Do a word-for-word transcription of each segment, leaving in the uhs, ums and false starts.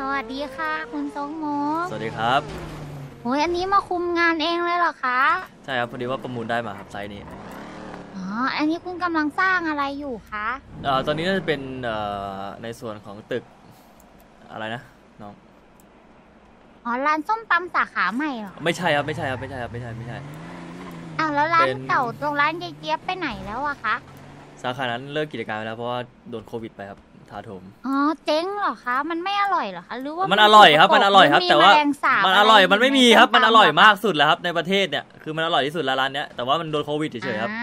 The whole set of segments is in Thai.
วัสดีค่ะคุณทรงมกสวัสดีครับโอ้ยอันนี้มาคุมงานเองเลยเหรอคะใช่ครับพอดีว่าประมูลได้มาครับไซส์นี้อ๋ออันนี้คุณกำลังสร้างอะไรอยู่คะเอ่อตอนนี้น่าจะเป็นเอ่อในส่วนของตึกอะไรนะน้องอ๋อร้านส้มตำสาขาใหม่เหรอไม่ใช่ครับไม่ใช่ครับไม่ใช่ครับไม่ใช่ไม่ใช่อ้าวแล้วร้านเป็นเก่าตรงร้านยายเจี๊ยบไปไหนแล้วอะคะสาขานั้นเลิกกิจการไปแล้วเพราะว่าโดนโควิดไปครับถาโถมอ๋อเจ๊งเหรอคะมันไม่อร่อยเหรอคะหรือว่ามันอร่อยครับมันอร่อยครับ แต่ว่ามัมันอร่อยมันไม่มีครับมันอร่อยมากสุดแล้วครับในประเทศเนี่ยคือมันอร่อยที่สุดแล้วร้านเนี้ยแต่ว่ามันโดนโควิดเฉยๆครับ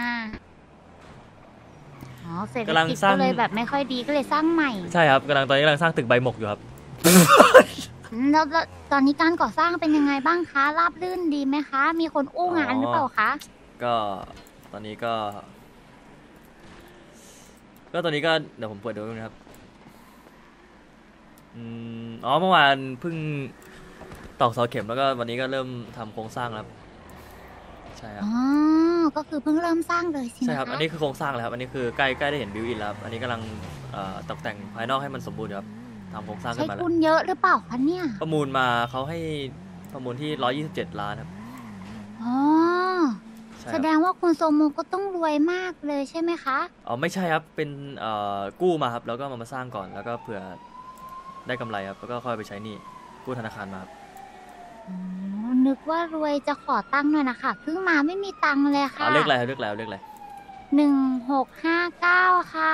อ๋อเศรษฐกิจก็เลยแบบไม่ค่อยดีก็เลยสร้างใหม่ใช่ครับกำลังตอนนี้กำลังสร้างตึกใบหมกอยู่ครับแล้วตอนนี้การก่อสร้างเป็นยังไงบ้างคะราบรื่นดีไหมคะมีคนอู้งานหรือเปล่าคะก็ตอนนี้ก็ก็ตอนนี้ก็เดี๋ยวผมเปิดดูนะครับอืมอ๋อเมื่อวานเพิ่งตอกเสาเข็มแล้วก็วันนี้ก็เริ่มทำโครงสร้างแล้วใช่ครับอ๋อก็คือเพิ่งเริ่มสร้างเลยใช่ไหมคะใช่ครับอันนี้คือโครงสร้างแล้วครับอันนี้คือใกล้ใกล้ได้เห็นบิวอินแล้วอันนี้กำลังตกแต่งภายนอกให้มันสมบูรณ์ครับทำโครงสร้างขึ้นมาแล้วใช้ทุนเยอะหรือเปล่าคะเนี่ยประมูลมาเขาให้ประมูลที่ร้อยยี่สิบเจ็ดล้านครับอ๋อแสดงว่าคุณโซโมก็ต้องรวยมากเลยใช่ไหมคะอ๋อไม่ใช่ครับเป็นกู้มาครับแล้วก็มามาสร้างก่อนแล้วก็เผื่อได้กำไรครับแล้วก็ค่อยไปใช้หนี้กู้ธนาคารมาครับนึกว่ารวยจะขอตังค์หน่อยนะคะเพิ่งมาไม่มีตังค์เลยค่ะเลือกอะไรเลือกอะไรเลือกอะไรหนึ่งหกห้าเก้าค่ะ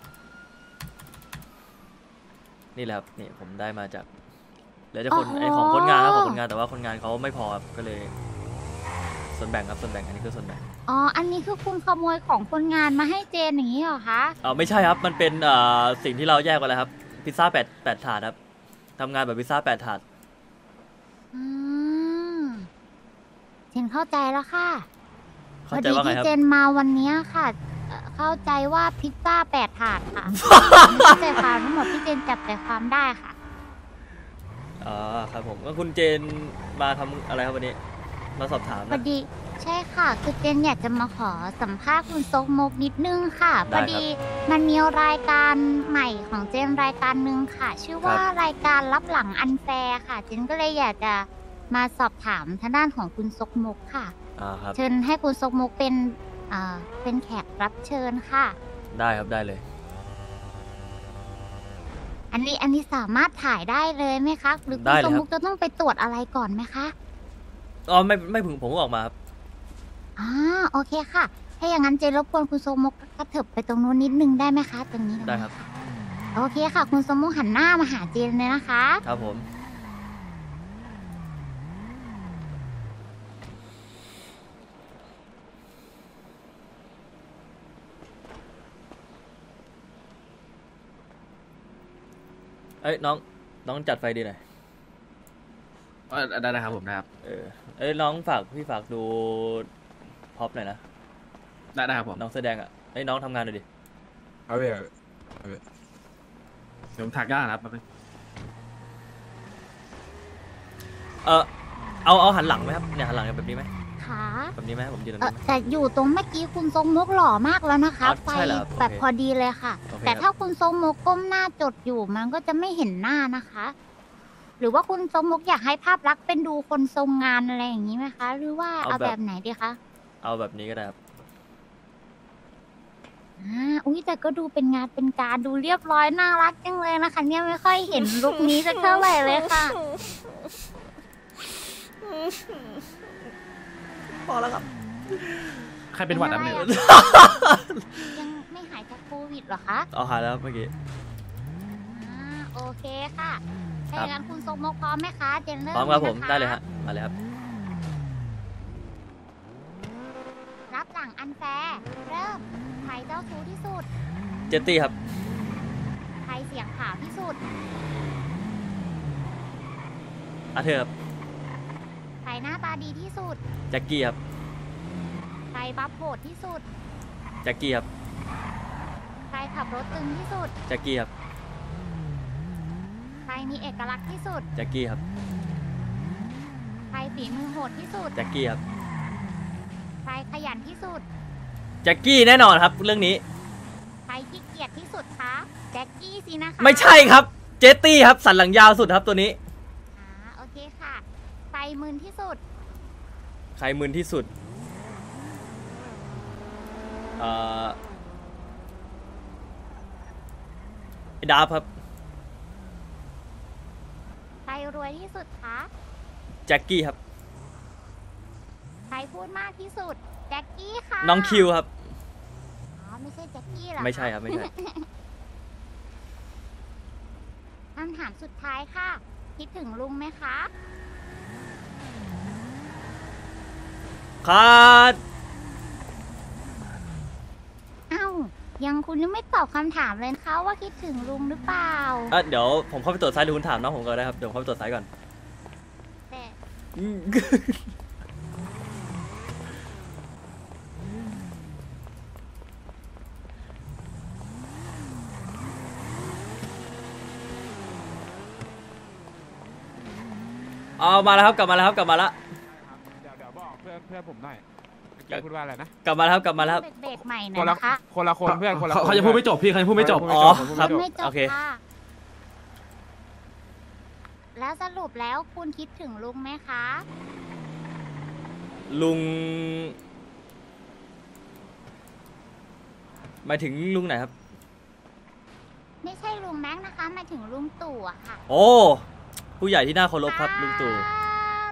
นี่แหละครับนี่ผมได้มาจากเหลือจะคนไอของคนงานครับของคนงานแต่ว่าคนงานเขาไม่พอครับก็เลยส่วนแบ่งครับส่วนแบ่งอันนี้คือส่วนแบ่งอ๋ออันนี้คือคุณขโมยของคนงานมาให้เจนอย่างนี้เหรอคะอ๋อไม่ใช่ครับมันเป็นเอ่อสิ่งที่เราแยกไว้แล้วครับพิซซ่าแปดแปดถาดครับทำงานแบบพิซซ่าแปดถาดอืมเจนเข้าใจแล้วค่ะเข้าใจว่าไงครับพอดีที่เจนมาวันนี้ค่ะเข้าใจว่าพิซซ่าแปดถาดค่ะเข้าใจความทั้งหมดที่เจนจับใจความได้ค่ะอ๋อครับผมก็คุณเจนมาทำอะไรครับวันนี้มาสอบถามพอดีใช่ค่ะคือเจนอยากจะมาขอสัมภาษณ์คุณซกมกนิดนึงค่ะพอดีมันมีรายการใหม่ของเจนรายการหนึ่งค่ะชื่อว่ารายการรับหลังอันแฟร์ค่ะเจนก็เลยอยากจะมาสอบถามทางด้านของคุณซกมกค่ะเชิญให้คุณซกมกเป็นอ่าเป็นแขกรับเชิญค่ะได้ครับได้เลยอันนี้อันนี้สามารถถ่ายได้เลยไหมคะหรือคุณซกมกจะต้องไปตรวจอะไรก่อนไหมคะอ๋อไม่ไม่ผมผมก็ออกมาครับอ่าโอเคค่ะถ้าอย่างนั้นเจรบกวนคุณโซมกกระเถิบไปตรงนู้นนิดนึงได้ไหมคะตรงนี้ได้ครับโอเคค่ะคุณโซมกหันหน้ามาหาเจนเลยนะคะครับผมเอ้ยน้องน้องจัดไฟดีหน่อยได้นะครับผมนะครับเออเอ้ยน้องฝากพี่ฝากดูพ็อปหน่อยนะได้ได้ครับผมน้องแสดงอ่ะไอ้น้องทำงานหน่อยดิเอาไปเอาไปเดี๋ยวผมถักย่านะครับเออเอาเอาหันหลังไหมครับเนี่ยหันหลังแบบนี้ไหมค่ะแบบนี้ไหมผมยืนตรงนี้แต่อยู่ตรงเมื่อกี้คุณทรงมกหล่อมากแล้วนะคะไฟแบบพอดีเลยค่ะแต่ถ้าคุณทรงมกก้มหน้าจดอยู่มันก็จะไม่เห็นหน้านะคะหรือว่าคุณทรงมกอยากให้ภาพลักษณ์เป็นดูคนทรงงานอะไรอย่างนี้ไหมคะหรือว่าเอาแบบไหนดีคะเอาแบบนี้ก็ได้ครับอ่าอุ้ยแต่ก็ดูเป็นงานเป็นการดูเรียบร้อยน่ารักจังเลยนะคะเนี่ยไม่ค่อยเห็นลุคนี้สักเท่าไหร่เลยค่ะพอแล้วครับใครเป็นหวัดอ่ะเนี่ยยังไม่หายจากโควิดหรอคะเอาหายแล้วเมื่อกี้อ่าโอเคค่ะถ้าอย่างนั้นคุณทรงมกพร้อมไหมคะเจนเริ่มพร้อมครับผมได้เลยฮะมาเลยครับรับหลังอันแฟร์เริ่มใครเจ้าชู้ที่สุดเจตตี้ครับใครเสียงขาวที่สุดอาเธอครับใครหน้าตาดีที่สุดแจ็คกี้ครับใครบัฟโหดที่สุดแจ็คกี้ครับใครขับรถตึงที่สุดแจ็คกี้ครับใครมีเอกลักษณ์ที่สุดแจ็คกี้ครับใครฝีมือโหดที่สุดแจ็คกี้ครับใครขยันที่สุดแจ็คกี้แน่นอนครับเรื่องนี้ใครขี้เกียจที่สุดคะแจ็คกี้สินะคะไม่ใช่ครับเจตตี้ครับสันหลังยาวสุดครับตัวนี้อ่าโอเคค่ะใครมึนที่สุดใครมึนที่สุดเอ่อไอ้ดาบครับใครรวยที่สุดคะแจ็คกี้ครับใครพูดมากที่สุดแจ็คกี้ค่ะน้องคิวครับอ๋อไม่ใช่แจ็คกี้เหรอคะไม่ใช่ครับไม่ใช่คำถามสุดท้ายค่ะ คิดถึงลุงไหมคะคัดเอ้ายังคุณยังไม่ตอบคำถามเลยนะคะว่าคิดถึงลุงหรือเปล่าอ่ะเดี๋ยวผมเข้าไปตรวจซ้ายดูคุณถามน้องผมก่อนได้ครับเดี๋ยวผมเข้าไปตรวจซ้ายก่อนแต่อืม เอามาแล้วครับกลับมาแล้วครับกลับมาแล้วเดี๋ยวเดี๋ยวบอกเพื่อนเพื่อนผมหน่อยเมื่อกี้พูดว่าอะไรนะกลับมาแล้วครับกลับมาแล้วครับเบรกๆใหม่หน่คอยนละนะคะคนละคนเพื่อนคนละคนเขาจะพูดไม่จบพี่เขาจะพูดไม่จบอ๋อครับไม่จบโอเคค่ะ แล้วสรุปแล้วคุณคิดถึงลุงไหมคะลุงหมายถึงลุงไหนครับไม่ใช่ลุงแม็กซ์นะคะหมายถึงลุงตู่อะค่ะโอ้ผู้ใหญ่ที่น่าเคารพครับลุงตู่ครับ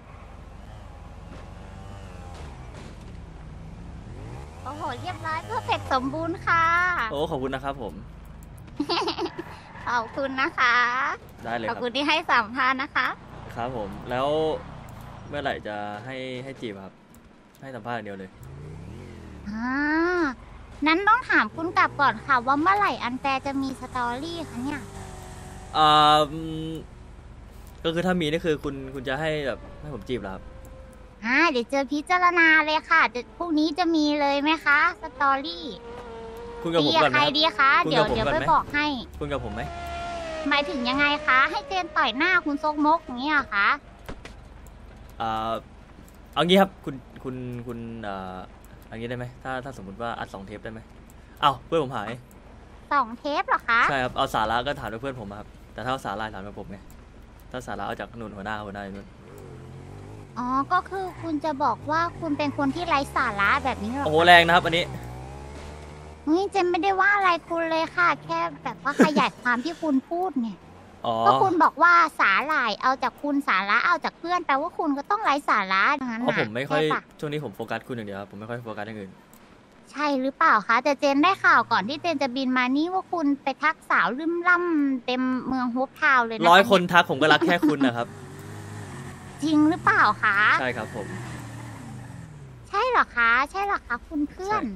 โอ้โหเรียบร้อยเพอร์เฟกต์สมบูรณ์ค่ะโอ้ขอบคุณนะครับผมขอบคุณนะคะได้เลยขคอบรับคุณที่ให้สัมภาษณ์นะคะครับผมแล้วเมื่อไหร่จะให้ให้จีบครับ ให้สัมภาษณ์อย่างเดียวเลยอ่า นั้นต้องถามคุณกลับก่อนค่ะ ว่าเมื่อไหร่อันแฟร์จะมีสตอรี่คะเนี่ยอ่าอืมก็คือถ้ามีนี่คือคุณคุณจะให้แบบให้ผมจีบเหรอครับอ่า เดี๋ยวเจอพิจารณาเลยค่ะเดี๋ยวพรุ่งนี้จะมีเลยไหมคะ สตอรี่คุณกับผมดีก่อนไหใคมรครับดีคะคุณเดี๋ยวกับผมเดี๋ยวก่อนไปไหมบอกให้คุณกับผมไหมหมายถึงยังไงคะ ให้เจนต่อยหน้าคุณซกมกอย่างนี้เหรอคะอ่าเอางี้ครับคุณคุณคุณอ่าเอันนี้ได้ไหมถ้าถ้าสมมติว่าอัดสองเทปได้ไหมเอ้าเพื่อนผมหายสองเทปเหรอคะใช่ครับเอาสาระก็ถามกับเพื่อนผมอะครับแต่ถ้าเอาสาระถามกับผมไงถ้าสาระเอาจากนุ่นหัวหน้าหัวหน้าอยู่นู่นอ๋อ ก็คือคุณจะบอกว่าคุณเป็นคนที่ไร้สาระแบบนี้เหรอโอ้โหแรงนะครับอันนี้เฮ้ยเจนไม่ได้ว่าอะไรคุณเลยค่ะ แค่แบบว่าขยายความที่คุณพูดเนี่ยอ๋อก็คุณบอกว่าสาหร่ายเอาจากคุณสาระเอาจากเพื่อนแปลว่าคุณก็ต้องไร้สาระดังนั้นเพราะน่ะผมไม่ค่อยใช่ปะช่วงนี้ผมโฟกัสคุณอย่างเดียวครับผมไม่ค่อยโฟกัสอย่างอื่นใช่หรือเปล่าคะ แต่เจนได้ข่าวก่อนที่เจนจะบินมานี่ว่าคุณไปทักสาวลืมล่ำเต็มเมืองโฮปทาวน์เลยนะะร้อยคนทักผมก็รักแค่คุณนะครับจริงหรือเปล่าคะใช่ครับผมใช่เหรอคะ ใช่เหรอคะคุณเพื่อน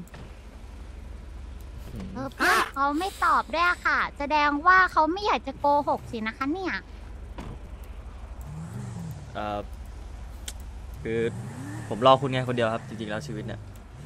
อืมเออเพื่อนเขาไม่ตอบด้วยอะค่ะ แสดงว่าเขาไม่อยากจะโกหกสินะคะเนี่ยเอ่อคือผมรอคุณไงคนเดียวครับจริงๆแล้วชีวิตเนี่ย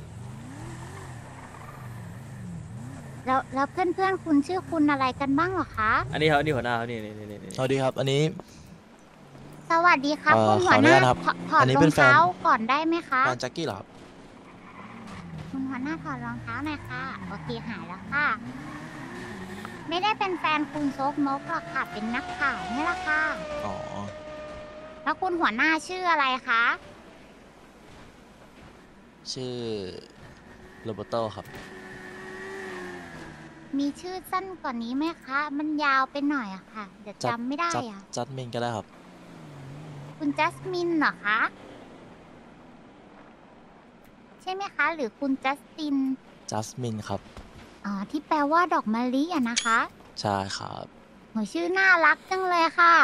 แล้วแล้วเพื่อนเพื่อนๆคุณชื่อคุณอะไรกันบ้างเหรอคะอันนี้ครับอันนี้หัวหน้าครับนี่นี่นี่นี่สวัสดีครับ อันนี้สวัสดีครับเอ่อคุณหัวหน้าขออนุญาตครับถอดถออัดนนี้รอเป็งนแฟนเท้าก่อนได้ไหมคะแฟนแจ็คกี้เหรอครับคุณหัวหน้าถอดรองเท้าหน่อยค่ะ โอเคหายแล้วค่ะ ไม่ได้เป็นแฟนคุณโซกมกหรอกค่ะ เป็นนักข่าวนี่แหละค่ะอ๋อแล้วคุณหัวหน้าชื่ออะไรคะชื่อโรเบโตครับมีชื่อสั้นกว่านี้ไหมคะ มันยาวไปหน่อยอะค่ะ เดี๋ยวจัดจำไม่ได้จัดอะจัดมินก็ได้ครับคุณจัสมินเหรอคะ ใช่ไหมคะ หรือคุณจัสตินจัสมินครับอ๋อ ที่แปลว่าดอกมะลิอะนะคะใช่ครับโหชื่อน่ารักจังเลยค่ะ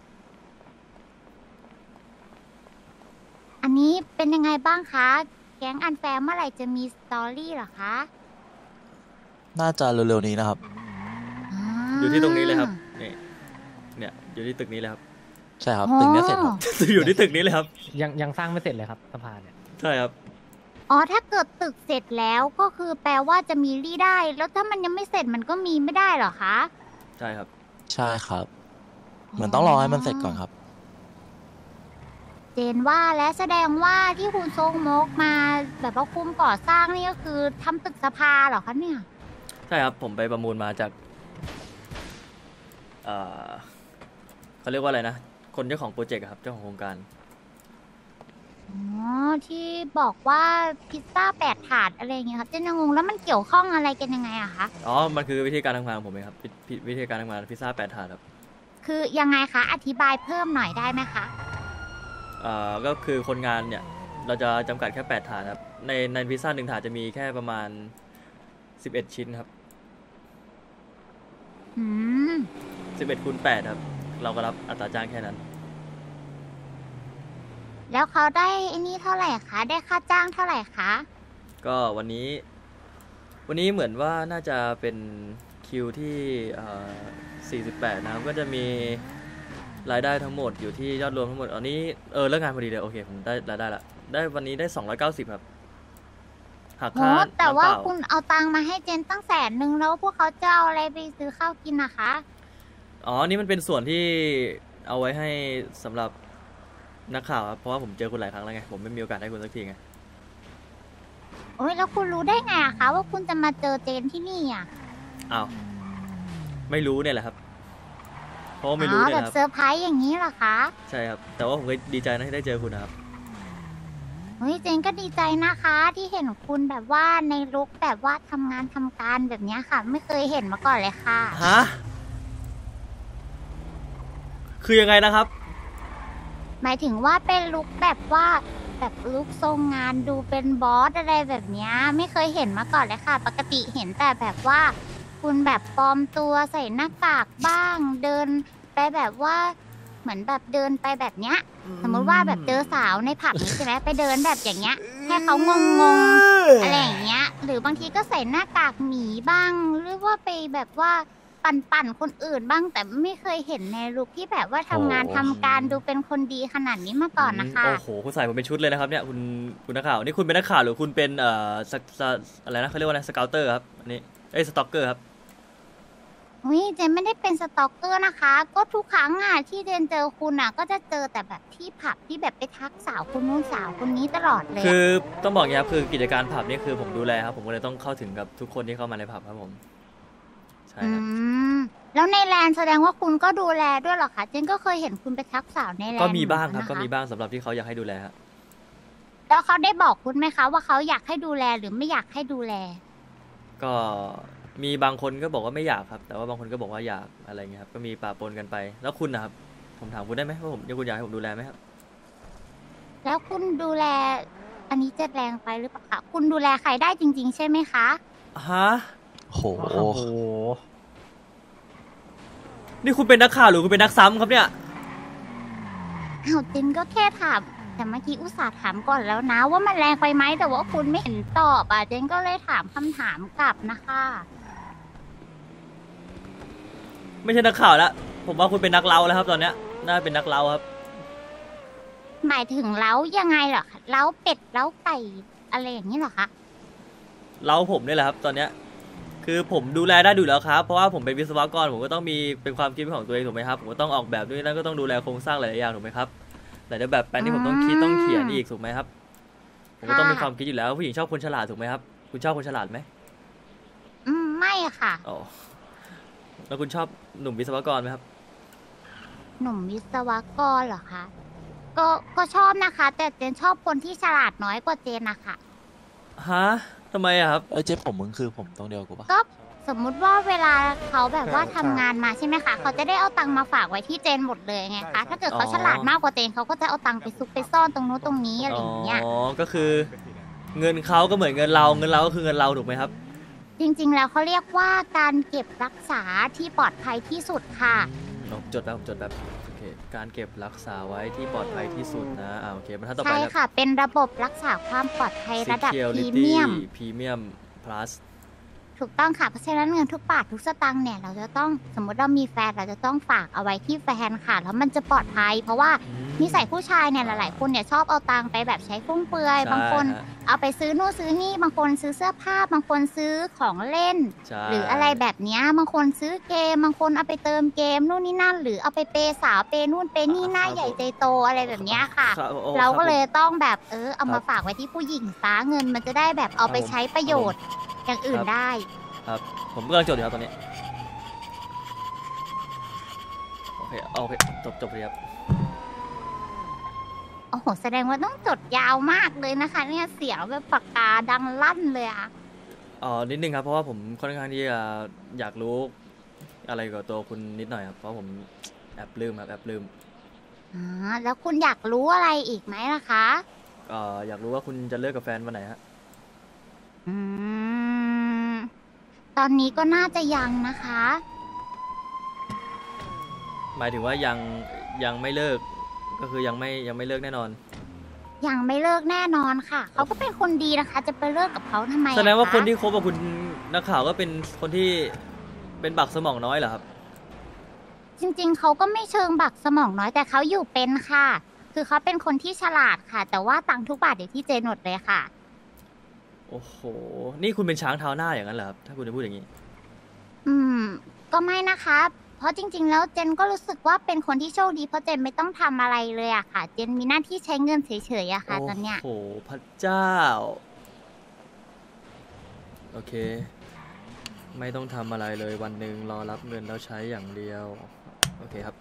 อันนี้เป็นยังไงบ้างคะ แก๊งอันแฟร์เมื่อไหร่จะมีสตอรี่เหรอคะน่าจะเร็วๆนี้นะครับอยู่ที่ตรงนี้เลยครับนี่เนี่ยอยู่ที่ตึกนี้เลยครับใช่ครับ ตึงเนี้ยเสร็จครับอยู่ที่ตึกนี้เลยครับยังยังสร้างไม่เสร็จเลยครับสะพานเนี่ยใช่ครับอ๋อ ถ้าเกิดตึกเสร็จแล้วก็คือแปลว่าจะมีรี่ได้ แล้วถ้ามันยังไม่เสร็จมันก็มีไม่ได้เหรอคะใช่ครับใช่ครับ เหมือนต้องรอให้มันเสร็จก่อนครับเจนว่าและแสดงว่าที่คุณทรงมกมาแบบว่าคุมก่อสร้างนี่ก็คือทำตึกสภาเหรอคะเนี่ยใช่ครับผมไปประมูลมาจากเอ่อเขาเรียกว่าอะไรนะคนเจ้าของโปรเจกต์อะครับเจ้าของโครงการอ๋อที่บอกว่าพิซซ่าแปดถาดอะไรอย่างเงี้ยครับเจนยังงงแล้วมันเกี่ยวข้องอะไรกันยังไงอะคะอ๋อมันคือวิธีการทำงานของผมเองครับวิวิวิธีการทำงานพิซซ่าแปดถาดครับคือยังไงคะอธิบายเพิ่มหน่อยได้ไหมคะเอ่อก็คือคนงานเนี่ยเราจะจำกัดแค่แปดถาดครับในในพิซซ่าหนึ่งถาดจะมีแค่ประมาณสิบเอ็ดชิ้นครับอืมสิบเอ็ดคูณแปดครับเราก็รับอัตราจ้างแค่นั้นแล้วเขาได้ไอ้นี่เท่าไหร่คะได้ค่าจ้างเท่าไหร่คะก็วันนี้ วันนี้เหมือนว่าน่าจะเป็นคิวที่เอ่อสี่สิบแปดนะครับก็จะมีรายได้ทั้งหมดอยู่ที่ยอดรวมทั้งหมดอันนี้เออเลิกงานพอดีเลยโอเคผมได้รายได้ละได้วันนี้ได้สองร้อยเก้าสิบครับหักโหค่าแต่ว่าน้ำเปล่คุณเอาตังค์มาให้เจนตั้งแสนหนึ่งแล้วพวกเขาจะเอาอะไรไปซื้อข้าวกินนะคะอ๋อนี่มันเป็นส่วนที่เอาไว้ให้สำหรับนักข่าวครับเพราะว่าผมเจอคุณหลายครั้งแล้วไงผมไม่มีโอกาสให้คุณสักทีไงโอ้ยแล้วคุณรู้ได้ไงอะคะว่าคุณจะมาเจอเจนที่นี่อะอ้าวไม่รู้เนี่ยแหละครับเพราะว่าไม่อ๋รู้อเนี่ยแบบนะครับเซอร์ไพรส์อย่างนี้เหรอคะใช่ครับแต่ว่าผมก็ดีใจนะที่ได้เจอคุณนะครับเฮ้ยเจนก็ดีใจนะคะที่เห็นคุณแบบว่าในลุคแบบว่าทำงานทำการแบบเนี้ยค่ะ ไม่เคยเห็นมาก่อนเลยค่ะฮะคือยังไงนะครับหมายถึงว่าเป็นลุคแบบว่าแบบลุคทรงงานดูเป็นบอสอะไรแบบเนี้ยไม่เคยเห็นมาก่อนเลยค่ะ ปกติเห็นแต่แบบว่า คุณแบบปลอมตัวใส่หน้ากากบ้าง เดินไปแบบว่าเหมือนแบบเดินไปแบบเนี้ย สมมติว่าแบบเจอสาวในผับนี้ใช่ไหมไปเดินแบบอย่างเงี้ยให้เขางงงๆอะไรอย่างเงี้ย หรือบางทีก็ใส่หน้ากากหมีบ้าง หรือว่าไปแบบว่าปั่นปั่นๆคนอื่นบ้าง แต่ไม่เคยเห็นในลุคที่แบบว่าทำงานโอ้ทำการดูเป็นคนดีขนาดนี้มาก่อนนะคะโอ้โหคุณใส่ผมเป็นชุดเลยนะครับเนี่ยคุณคุณนักข่าวนี่คุณเป็นนักข่าวหรือคุณเป็นเอ่อสกสอะไรนะเขาเรียกว่าอะไรสเกลเตอร์ครับอันนี้เอ้ยสต็อกเกอร์ครับอุ้ยเจนไม่ได้เป็นสตอกเกอร์นะคะ ก็ทุกครั้งอ่ะที่เจนเจอคุณอ่ะ ก็จะเจอแต่แบบที่ผับที่แบบไปทักสาวคนนู้นสาวคนนี้ตลอดเลยคืออะต้องบอกอย่างนี้ครับคือกิจการผับนี่คือผมดูแลครับผมก็เลยต้องเข้าถึงกับทุกคนที่เข้ามาในผับครับผมใช่อืครับมแล้วในแลนด์แสดงว่าคุณก็ดูแลด้วยเหรอคะเจนก็เคยเห็นคุณไปทักสาวในแลนด์ก็มีบ้างครับเหก็อนนนะะมีบ้างสำหรับที่เขาอยากให้ดูแลครับแล้วเขาได้บอกคุณไหมคะว่าเขาอยากให้ดูแลหรือไม่อยากให้ดูแลก็มีบางคนก็บอกว่าไม่อยากครับ แต่ว่าบางคนก็บอกว่าอยากอะไรเงี้ยครับก็มีปะปนกันไป แล้วคุณนะครับผมถามคุณได้ไหมว่าผมคุณอยากให้ผมดูแลไหมครับแล้วคุณดูแล อันนี้จะแรงไปหรือเปล่าคะคุณดูแลใครได้จริง ๆ ใช่ไหมคะฮะโหโอ้โหนี่คุณเป็นนักข่าวหรือคุณเป็นนักซ้ำครับเนี่ยอ้าวเจนก็แค่ถามแต่เมื่อกี้อุตส่าห์ถามก่อนแล้วนะ ว่ามันแรงไปไหมแต่ว่าคุณไม่เห็นตอบอ่ะเจนก็เลยถามคำถามกลับนะคะไม่ใช่นักข่าวแล้วผมว่าคุณเป็นนักเล่าแล้วครับตอนเนี้ยน่าเป็นนักเล่าครับหมายถึงเล้ายังไงเหรอคะเล้าเป็ดเล้าไก่อะไรอย่างนี้เหรอคะเล่าผมนี่แหละครับตอนเนี้ยคือผมดูแลได้ดูแล้วครับเพราะว่าผมเป็นวิศวกรผมก็ต้องมีเป็นความคิดของตัวเองถูกไหมครับผมก็ต้องออกแบบด้วยนั่นก็ต้องดูแลโครงสร้างหลายๆอย่างถูกไหมครับหลายๆแบบแปลนที่ผมต้องคิดต้องเขียนอีกถูกไหมครับผมก็ต้องมีความคิดอยู่แล้วผู้หญิงชอบคนฉลาดถูกไหมครับคุณชอบคนฉลาดไหมอืมไม่ค่ะอ๋อแล้วคุณชอบหนุ่มวิศวกรไหมครับหนุ่มวิศวกรเหรอคะ ก็ก็ชอบนะคะ แต่เจนชอบคนที่ฉลาดน้อยกว่าเจนนะคะฮะทำไมอะครับเอ้ยเจ๊ผมมึงคือผมตรงเดียวกูปะก็สมมุติว่าเวลาเขาแบบว่าทำงานมาใช่ไหมคะเขาจะได้เอาตังค์มาฝากไว้ที่เจนหมดเลยไงคะถ้าเกิดเขาฉลาดมากกว่าเจนเขาก็จะเอาตังค์ไปซุกไปซ่อนตรงนู้นตรงนี้อะไรอย่างเงี้ยอ๋อก็คือเงินเขาก็เหมือนเงินเราเงินเราก็คือเงินเราถูกไหมครับจริงๆ แล้วเขาเรียกว่าการเก็บรักษาที่ปลอดภัยที่สุดค่ะลองจดแบบผมจดแบบโอเคการเก็บรักษาไว้ที่ปลอดภัยที่สุดนะอ่าโอเคบรรทัดต่อไปใช่แล้วค่ะ เป็นระบบรักษาความปลอดภัยระดับพรี Security เมียม Premium Plus ถูกต้องค่ะ เพราะฉะนั้นเงินทุกบาททุกสตางค์เนี่ยเราจะต้องสมมติเรามีแฟนเราจะต้องฝากเอาไว้ที่แฟนค่ะ แล้วมันจะปลอดภัย เพราะว่าอืมนิสัยผู้ชายเนี่ยหลายๆคนเนี่ยชอบเอาตังค์ไปแบบใช้ฟุ่มเฟือยใช่บางคนฮะเอาไปซื้อนู่นซื้อนี่บางคนซื้อเสื้อผ้า บางคนซื้อของเล่นใช่หรืออะไรแบบเนี้ยบางคนซื้อเกมบางคนเอาไปเติมเกมนู่นนี่นั่น หรือเอาไปเปย์สาวเปย์นู่นเปย์นี่หน้าใหญ่ใจโตอะไรแบบเนี้ยค่ะครับโอ้เราก็คบเลยต้องแบบเออเอามาฝากไว้ที่ผู้หญิงซะเงินมันจะได้แบบเอาไปใช้ประโยชน์อย่างอื่นได้ครับผมกำลังจดอยู่ครับตอนนี้เคโอเคจบจบเลยครับโอ้โหแสดงว่าต้องจดยาวมากเลยนะคะเนี่ยเสียงแบบปากกาดังลั่นเลยอะอ๋อนิดนึงครับเพราะว่าผมค่อนข้างที่จะอยากรู้อะไรกับตัวคุณนิดหน่อยครับเพราะผมแอบลืมครับแอบลืมอ๋อแล้วคุณอยากรู้อะไรอีกไหมล่ะคะเอ่ออยากรู้ว่าคุณจะเลิกกับแฟนวันไหนฮะอืมตอนนี้ก็น่าจะยังนะคะหมายถึงว่ายังยังไม่เลิกก็คือยังไม่ยังไม่เลิกแน่นอนยังไม่เลิกแน่นอนค่ะ เขาก็เป็นคนดีนะคะ จะไปเลิกกับเขาทำไมอะแสดงว่าะคนที่คบกับคุณนักข่าวก็เป็นคนที่เป็นบักสมองน้อยเหรอครับจริงๆ เขาก็ไม่เชิงบักสมองน้อยแต่เขาอยู่เป็นค่ะ คือเขาเป็นคนที่ฉลาดค่ะ แต่ว่าตังค์ทุกบาทอยู่ที่เจนหมดเลยค่ะโอ้โหนี่คุณเป็นช้างเท้าหน้าอย่างนั้นเหรอครับถ้าคุณจะพูดอย่างนี้อืม ก็ไม่นะคะ เพราะจริง ๆ แล้วเจนก็รู้สึกว่าเป็นคนที่โชคดีเพราะเจนไม่ต้องทำอะไรเลยอะค่ะ เจนมีหน้าที่ใช้เงินเฉยๆอะค่ะตอนเนี้ยโอ้โหพระเจ้าโอเค ไม่ต้องทำอะไรเลยวันหนึ่งรอรับเงินแล้วใช้อย่างเดียวโอเคครับ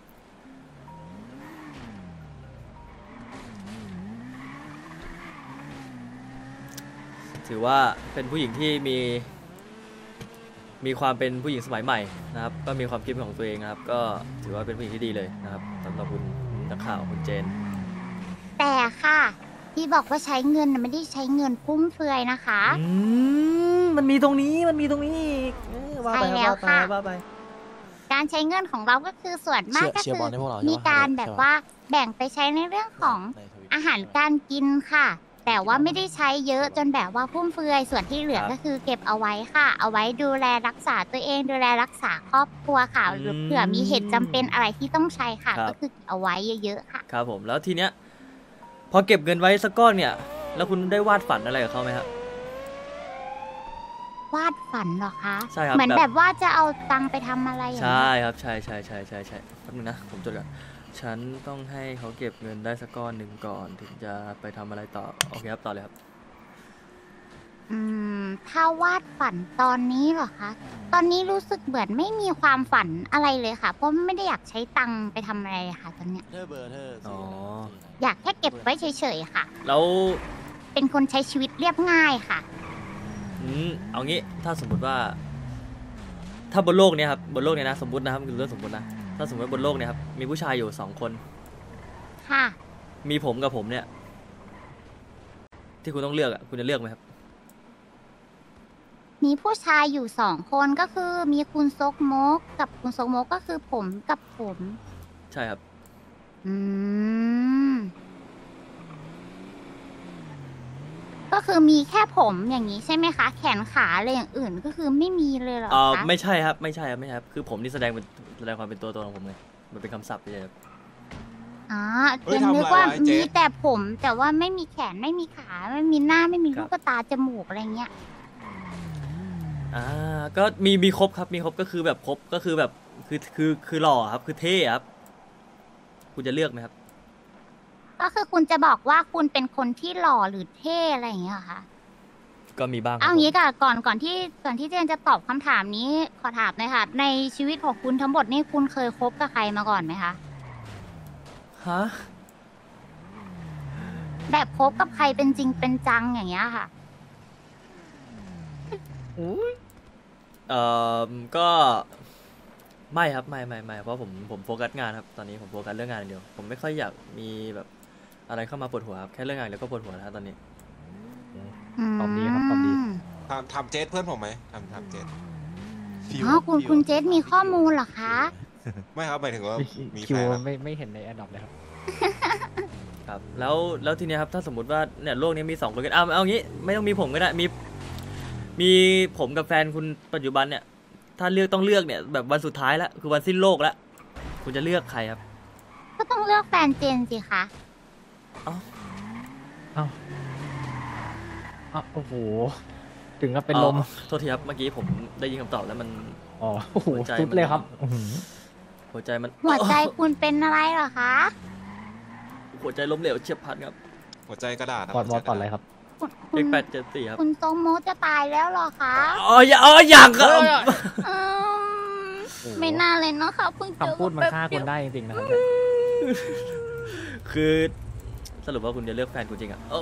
ถือว่าเป็นผู้หญิงที่มีมีความเป็นผู้หญิงสมัยใหม่นะครับก็มีความคิดเป็นของตัวเองนะครับก็ถือว่าเป็นผู้หญิงที่ดีเลยนะครับสำหรับคุณนักข่าวคุณเจนแต่ค่ะ ที่บอกว่าใช้เงินน่ะไม่ได้ใช้เงินฟุ่มเฟือยนะคะอืมมันมีตรงนี้มันมีตรงนี้อีกเออว่าไปใช่แล้วว่าไปค่ะว่าไปการใช้เงินของเราก็คือส่วนมากก็เชียร์คืบออลให้พวกเราใช่ปะมีการใช่ปะแบบว่าแบ่งไปใช้ในเรื่องของในทวิตอาหารการกินค่ะ แต่ว่าไม่ได้ใช้เยอะจนแบบว่าฟุ่มเฟือยส่วนที่เหลือก็คือเก็บเอาไว้ค่ะ เอาไว้ดูแลรักษาตัวเองดูแลรักษาครอบครัวค่ะหรือเผื่อมีเหตุจำเป็นอะไรที่ต้องใช้ค่ะ ก็คือเอาไว้เยอะๆค่ะครับผมแล้วทีเนี้ยพอเก็บเงินไว้สักก้อนเนี่ย แล้วคุณได้วาดฝันอะไรกับเขาไหมครับวาดฝันเหรอคะใช่ครับเหมือนแบบแบบว่าจะเอาตังค์ไปทำอะไรอย่างใช่เงี้ยครับใช่ใช่ใช่ใช่ใช่แป๊บนึงนะผมจดก่อนฉันต้องให้เขาเก็บเงินได้สักก้อนหนึ่งก่อนถึงจะไปทำอะไรต่อโอเคครับต่อเลยครับอืมถ้าวาดฝันตอนนี้เหรอคะ ตอนนี้รู้สึกเหมือนไม่มีความฝันอะไรเลยค่ะ เพราะไม่ได้อยากใช้ตังค์ไปทำอะไรเลยค่ะตอนเนี้ยเธอเบอร์เธออ๋ออยากแค่เก็บไว้เฉยๆค่ะแล้วเป็นคนใช้ชีวิตเรียบง่ายค่ะอืมเอางี้ถ้าสมมุติว่า ถ้าบนโลกเนี้ยครับบนโลกเนี้ยนะสมมตินะครับคือเรื่องสมมตินะถ้าสมมติว่าบนโลกเนี้ยครับมีผู้ชายอยู่สองคนค่ะมีผมกับผมเนี่ย ที่คุณต้องเลือกอ่ะคุณจะเลือกไหมครับมีผู้ชายอยู่สองคนก็คือมีคุณซกมกกับคุณซกมกก็คือผมกับผมใช่ครับอืม ก็คือมีแค่ผมอย่างนี้ใช่ไหมคะ แขนขาอะไรอย่างอื่นก็คือไม่มีเลยเหรอเออคะไม่ใช่ครับไม่ใช่ครับไม่ใช่ครับคือผมนี่แสดงเป็นแสดงความเป็นตัวตนของผมไงมันเป็นคำศัพท์เฉยๆครับอ๋อเฮ้ยเจนนึกว่าทำอะไรวะไอ้เจ๊มีแต่ผมแต่ว่าไม่มีแขนไม่มีขาไม่มีหน้าไม่มีลูกตาจมูกอะไรเงี้ยอ่าก็มีมีครบครับมีครบก็คือแบบครบก็คือแบบคือคือคือหล่อครับคือเท่ครับคุณจะเลือกไหมครับก็คือคุณจะบอกว่าคุณเป็นคนที่หล่อหรือเท่อะไรอย่างเงี้ยเหรอคะก็มีบ้างครับเอางี้ผมก่อนก่อนก่อนที่ก่อนที่เจนจะตอบคำถามนี้ขอถามหน่อยค่ะ ในชีวิตของคุณทั้งหมดนี่คุณเคยคบกับใครมาก่อนไหมคะฮะแบบคบกับใครเป็นจริงเป็นจังอย่างเงี้ยค่ะเอ่อก็ไม่ครับไม่ไม่ไม่เพราะผมผมโฟกัสงานครับตอนนี้ผมโฟกัสเรื่องงานอย่างเดียวผมไม่ค่อยอยากมีแบบอะไรเข้ามาปวดหัวครับแค่เรื่องงานแล้วก็ปวดหัวนะครับตอนนี้ตอบดีครับตอบดีทำทำเจสเพื่อนผมไหมทำทำเจสอ๋อคุณคุณเจษมีข้อมูลเหรอคะไม่ครับหมายถึงว่ามีคิแฟวนครับไม่ไม่เห็นในแอดดอปเลยครับครับแล้วแล้วทีเนี้ยครับถ้าสมมติว่าเนี่ยโลกนี้มีสองคนกันเอาเอางี้ไม่ต้องมีผมก็ได้มีมีผมกับแฟนคุณปัจจุบันเนี่ยถ้าเลือกต้องเลือกเนี่ยแบบวันสุดท้ายแล้วคือวันสิ้นโลกแล้วคุณจะเลือกใครครับก็ต้องเลือกแฟนเจนสิคะเอ้าเอ้าโอ้โห ถึงกับเป็นลมอ๋อโทษทีครับเมื่อกี้ผมได้ยินคำตอบแล้วมันอ๋อ โอ้โหหัวใจสุดมันเลยครับอื้อหือหัวใจมันหัวใจคุณเป็นอะไรเหรอคะหัวใจล้มเหลวเฉียบพลันครับหัวใจกระดาษกอดวอลก่อนเลยครับคุณคุเลณขแปดเจ็ดสี่ครับคุณโตโมจะตายแล้วเหรอคะอ๋ออย่าอ๋ออย่างครับอืมโอ้โหไม่น่าเลยเนาะค่ะเพิ่งเจอคำพูดมันฆ่าคนได้จริงๆนะครับเนี่ยคือสรุปว่าคุณจะเลือกแฟนคุณจริงอ่ะโอ้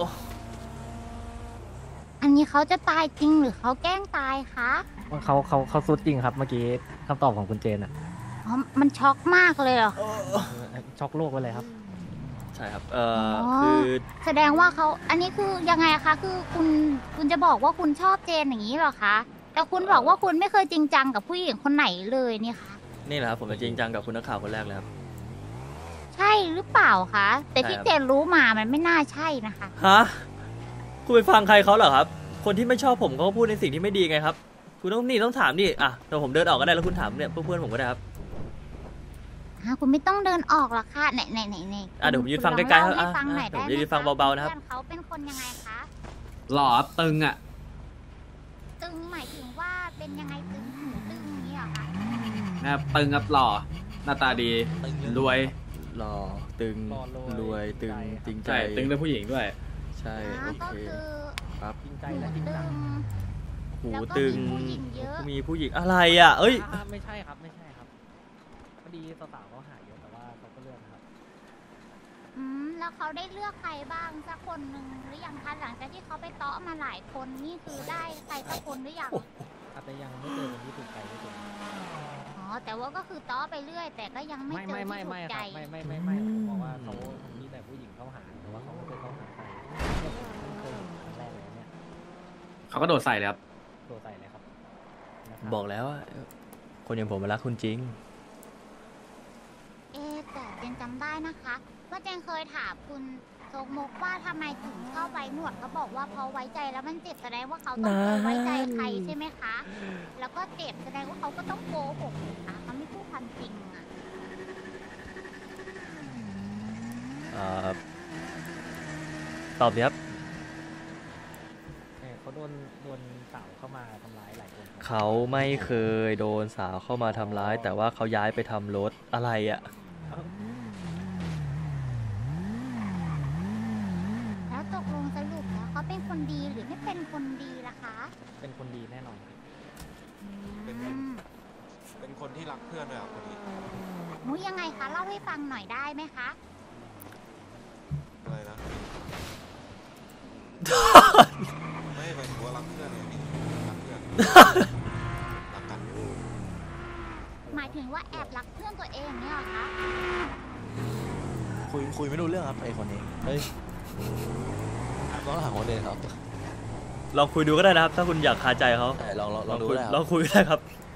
อันนี้เขาจะตายจริงหรือเขาแกล้งตายคะเขาเขาเขาสุดจริงครับเมื่อกี้คำตอบของคุณเจนอะอ๋อมันช็อกมากเลยเหรอเออช็อกโลกไปเลยครับใช่ครับเอ่อออคือแสดงว่าเขาอันนี้คือยังไงคะคือคุณคุณจะบอกว่าคุณชอบเจนอย่างนี้เหรอคะแต่คุณบอกว่าคุณไม่เคยจริงจังกับผู้หญิงคนไหนเลยเนี่ยคะนี่แหละครับผมจะจริงจังกับคุณนักข่าวคนแรกเลยครับใช่หรือเปล่าคะแต่ที่ใช่ครับเจนรู้มามันไม่น่าใช่นะคะฮะคุณไปฟังใครเขาเหรอครับ คนที่ไม่ชอบผมเขาก็พูดในสิ่งที่ไม่ดีไงครับคุณต้องนี่ต้องถามดิอ่ะเดี๋ยวผมเดินออกก็ได้แล้วคุณถามเนี่ยเพื่อนๆผมก็ได้ครับฮะคุณไม่ต้องเดินออกหรอกค่ะไหนไหนไหนไหนอ่ะเดี๋ยวผมยืนฟังคุณใกล้ๆลอครับเล่าให้ฟังหน่อยอ่ะได้เดี๋ยวผมยืนฟังไหมเบาๆนะครับพื่อเขาเป็นคนยังไงคะหล่อตึงอ่ะตึงหมายถึงว่าเป็นยังไงตึงหูตึงอย่างนี้เหรอคะนะครับตึงครับหล่อหน้าตาดีตึงเลยรวยหล่อตึงหล่อรวยรวยตึงใจจริงใจใช่ตึงด้วยผู้หญิงด้วยใช่อ่าโอก็เคคือครับจริงใจหูและจริงตึจังงหูแล้วก็ตึงมีผู้หญิงเยอะมีผู้หญิงอะไรอ่ะเอ้ยอ่าไม่ใช่ครับไม่ใช่ครับพอดีสาวๆเขาหาเยอะแต่ว่าเขาก็เลือกนะครับอืมแล้วเขาได้เลือกใครบ้างสักคนหนึ่งหรือยังคะหลังจากที่เขาไปเตาะมาหลายคนนี่คือได้ใครสักคนหรือยังอาจจะยังไม่เจอคนที่ถูกใจที่สุดอ๋อแต่ว่าก็คือเตาะไปเรื่อย แต่ก็ยังไม่ไม่เจอไม่ไม่ที่ถูไม่กคใจรับไม่ไม่ไม่ไม่ผมบอกว่าเขามีแต่ผู้หญิงเข้าหาแต่ว่าเขาไม่เคยเข้าหาใครเนี่ยผมเคยเห็นครั้งแรกเลยเนี่ยเขาก็โดดใส่เลยครับตัวใส่เลยครับนะครับบอกแล้วว่าคนอย่างผมมารักคุณจริงเอ๊ะแต่เจนจำได้นะคะว่าเจนเคยถามคุณโซกมกว่าทำไมถึงชอบไว้หนวดเขาบอกว่าเพราะไว้ใจแล้วมันเจ็บแสดงว่าเขาต้องเคยไว้ใจใครใช่ไหมคะ แล้วก็เจ็บแสดงว่าเขาก็ต้องโกหกนะคะเขาไม่พูดความจริงอ่ะเอ่อตอบดีครับเออเขาโดนโดนสาวเข้ามาทำร้ายหลายคนครับเขาไม่เคยโดนสาวเข้ามาทำร้าย แต่ว่าเขาย้ายไปทำรถอะไรอ่ะแล้วตกลงสรุปแล้วเขาเป็นคนดีหรือไม่เป็นคนดีล่ะคะเป็นคนดีแน่นอนครับเป็นอืมเป็นคนที่รักเพื่อนด้วยครับคนนี้มุยังไงคะเล่าให้ฟังหน่อยได้ไหมคะอะไรนะ ไม่หมายถึงว่ารักเพื่อนไงพี่รักเพื่อนรักกันหมายถึงว่าแอบรักเพื่อนตัวเองเนี่ยเหรอคะคุยคุยไม่รู้เรื่องครับไอคนนี้ เฮ้ยต้องถามคนอื่นครับลองคุยดูก็ได้นะครับ ถ้าคุณอยากคาใจเขาใช่ลองลองลองดูคุยได้คลรัอบ งคุยก็ได้ครับ